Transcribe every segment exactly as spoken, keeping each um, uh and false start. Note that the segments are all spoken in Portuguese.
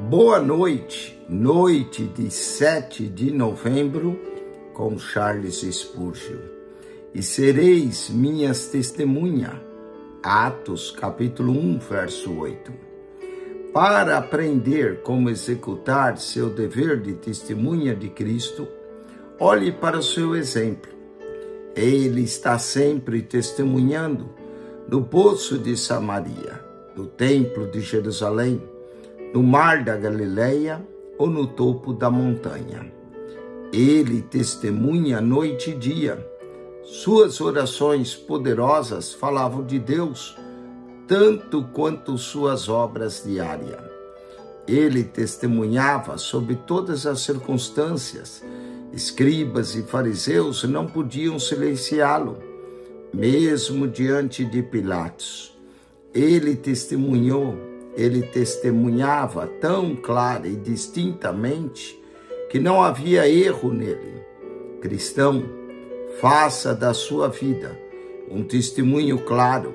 Boa noite, noite de sete de novembro, com Charles Spurgeon. E sereis minhas testemunhas. Atos, capítulo um, verso oito. Para aprender como executar seu dever de testemunha de Cristo, olhe para o seu exemplo. Ele está sempre testemunhando no poço de Samaria, no templo de Jerusalém, no mar da Galileia ou no topo da montanha. Ele testemunha noite e dia. Suas orações poderosas falavam de Deus, tanto quanto suas obras diárias. Ele testemunhava sobre todas as circunstâncias. Escribas e fariseus não podiam silenciá-lo, mesmo diante de Pilatos. Ele testemunhou, ele testemunhava tão clara e distintamente que não havia erro nele. Cristão, faça da sua vida um testemunho claro.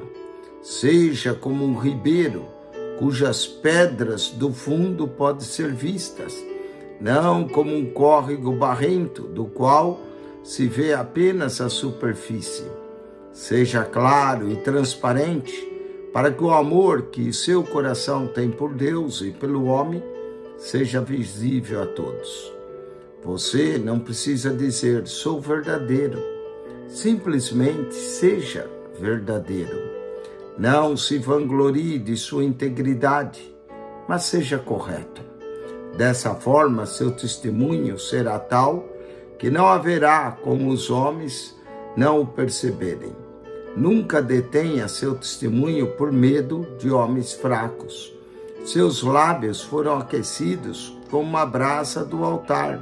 Seja como um ribeiro cujas pedras do fundo podem ser vistas, não como um córrego barrento do qual se vê apenas a superfície. Seja claro e transparente para que o amor que seu coração tem por Deus e pelo homem seja visível a todos. Você não precisa dizer, sou verdadeiro. Simplesmente seja verdadeiro. Não se vanglorie de sua integridade, mas seja correto. Dessa forma, seu testemunho será tal que não haverá como os homens não o perceberem. Nunca detenha seu testemunho por medo de homens fracos. Seus lábios foram aquecidos como a brasa do altar.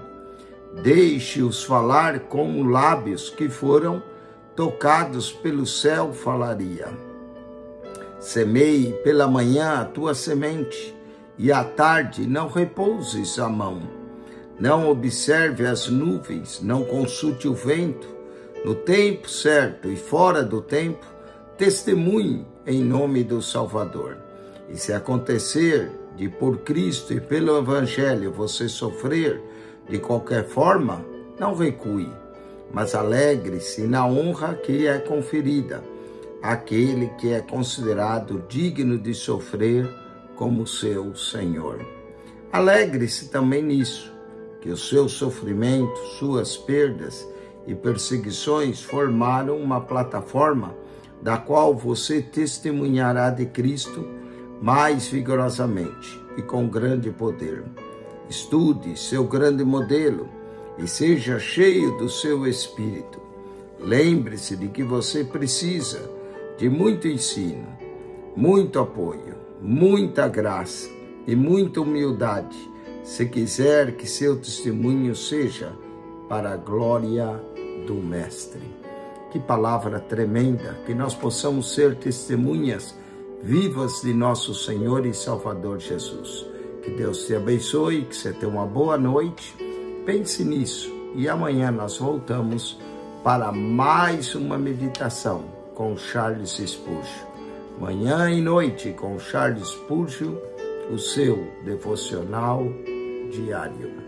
Deixe-os falar como lábios que foram tocados pelo céu falaria. Semeie pela manhã a tua semente, e à tarde não repouses a mão. Não observe as nuvens, não consulte o vento. No tempo certo e fora do tempo, testemunhe em nome do Salvador. E se acontecer de por Cristo e pelo Evangelho você sofrer de qualquer forma, não recue, mas alegre-se na honra que lhe é conferida, aquele que é considerado digno de sofrer como seu Senhor. Alegre-se também nisso, que o seu sofrimento, suas perdas e perseguições formaram uma plataforma da qual você testemunhará de Cristo mais vigorosamente e com grande poder. Estude seu grande modelo e seja cheio do seu espírito. Lembre-se de que você precisa de muito ensino, muito apoio, muita graça e muita humildade, se quiser que seu testemunho seja para a glória do Mestre. Que palavra tremenda, que nós possamos ser testemunhas vivas de nosso Senhor e Salvador Jesus. Que Deus te abençoe, que você tenha uma boa noite. Pense nisso e amanhã nós voltamos para mais uma meditação com Charles Spurgeon. Manhã e noite com Charles Spurgeon, o seu devocional diário.